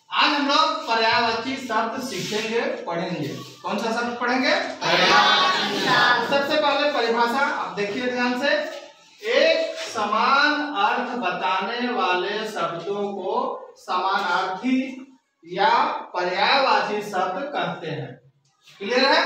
आज हम लोग पर्यायवाची शब्द सीखेंगे, पढ़ेंगे। कौन सा शब्द पढ़ेंगे? सबसे पहले परिभाषा आप देखिए ध्यान से। एक समान अर्थ बताने वाले शब्दों को समानार्थी या पर्यायवाची शब्द कहते हैं। क्लियर है?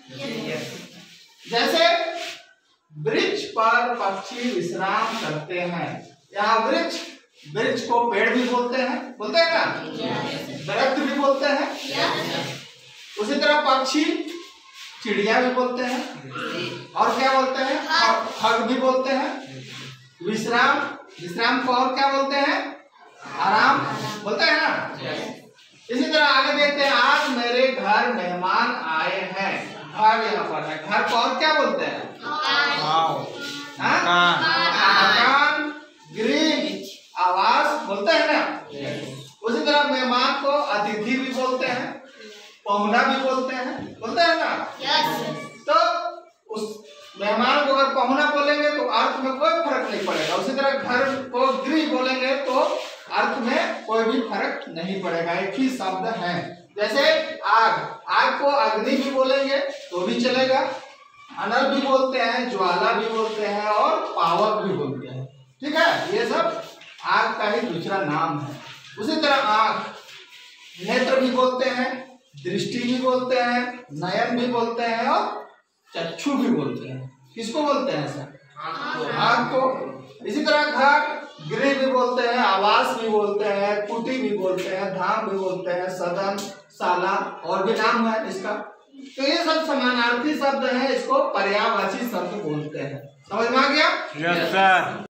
जैसे वृक्ष पर पक्षी विश्राम करते हैं। यहाँ वृक्ष को पेड़ भी बोलते हैं ना? दरख्त भी बोलते हैं। उसी तरह पक्षी चिड़िया भी बोलते हैं। और क्या बोलते हैं? खग भी बोलते हैं। विश्राम को और क्या बोलते हैं? आराम बोलते हैं ना? इसी तरह आगे देखते हैं। आज मेरे घर मेहमान आए हैं। घर यहाँ पर है। घर को और क्या बोलते हैं? मकान, गृह, आवास बोलते हैं ना? उसी तरह मेहमान को अतिथि भी बोलते हैं, पहुना भी बोलते हैं ना? तो उस मेहमान को अगर पहुना बोलेंगे तो अर्थ में कोई फर्क नहीं पड़ेगा। उसी तरह घर को गृह बोलेंगे तो अर्थ में कोई भी फर्क नहीं पड़ेगा, एक ही शब्द है। जैसे आग को अग्नि भी बोलेंगे तो भी चलेगा, अनल भी बोलते हैं, ज्वाला भी बोलते हैं और पावक भी बोलते हैं। ठीक है, ये सब आग का ही दूसरा नाम है। उसी तरह आँख, नेत्र भी बोलते हैं, दृष्टि भी बोलते हैं, नयन भी बोलते हैं और चक्षु भी बोलते हैं। किसको बोलते हैं सर? आँख को। इसी तरह घर, गृह भी बोलते हैं, आवास भी बोलते हैं, कुटी भी बोलते हैं, धाम भी बोलते हैं, सदन, शाला और भी नाम है इसका। तो ये सब समानार्थी शब्द हैं, इसको पर्यायवाची शब्द बोलते हैं। समझ में आ गया? Yes sir.